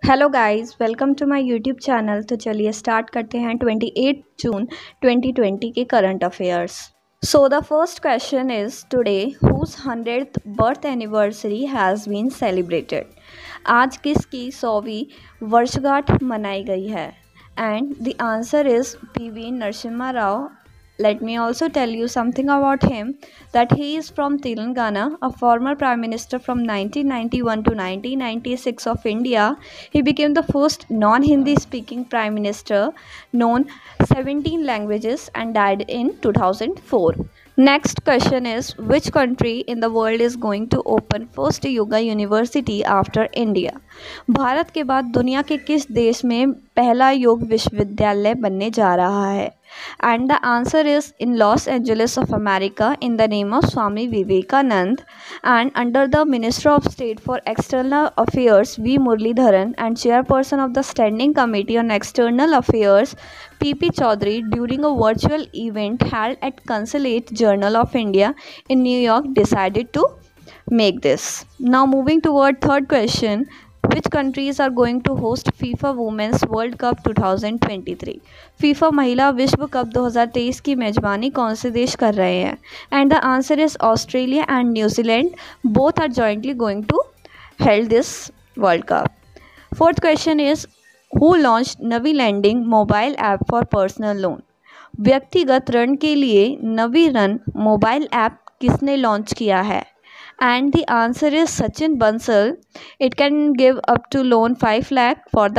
Hello guys, welcome to my YouTube channel. तो चलिए start करते हैं 28 जून 2020 के current affairs. So the first question is today whose 100th birth anniversary has been celebrated. आज किसकी 100वीं वर्षगांठ मनाई गई है? And the answer is P V Narasimha Rao. Let me also tell you something about him, that he is from Telangana, a former prime minister from 1991 to 1996 of India. He became the first non-Hindi speaking prime minister, known 17 languages, and died in 2004. Next question is, which country in the world is going to open first yoga university after India? Bharat के बाद दुनिया के किस देश में पहला योग विश्वविद्यालय बनने जा रहा है? And the answer is in Los Angeles of America, in the name of Swami Vivekanand, and under the Minister of State for External Affairs V. Muralidharan and Chairperson of the Standing Committee on External Affairs P.P. Chaudhary, during a virtual event held at Consulate Journal of India in New York, decided to make this. Now moving toward third question, which countries are going to host FIFA Women's World Cup 2023? FIFA महिला विश्व cup 2023 की मेजबानी कौन से देश कर रहे हैं? And the answer is Australia and New Zealand. Both are jointly going to held this world cup. Fourth question is, who launch Navi lending mobile app for personal loan? व्यक्तिगत ऋण के लिए नवी रन मोबाइल ऐप किसने लॉन्च किया है? And the answer is Sachin Bansal. It can give up to loan 5 lakh for the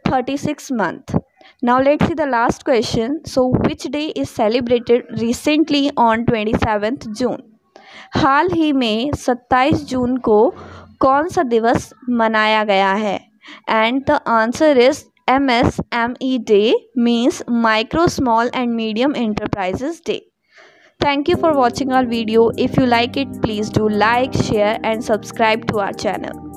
36 month. Now let's see the last question. So which day is celebrated recently on 27th June? हाल ही में 27 जून को कौन सा दिवस मनाया गया है? And the answer is MSME Day, means Micro, Small and Medium Enterprises Day. Thank you for watching our video. If you like it, please do like, share and subscribe to our channel.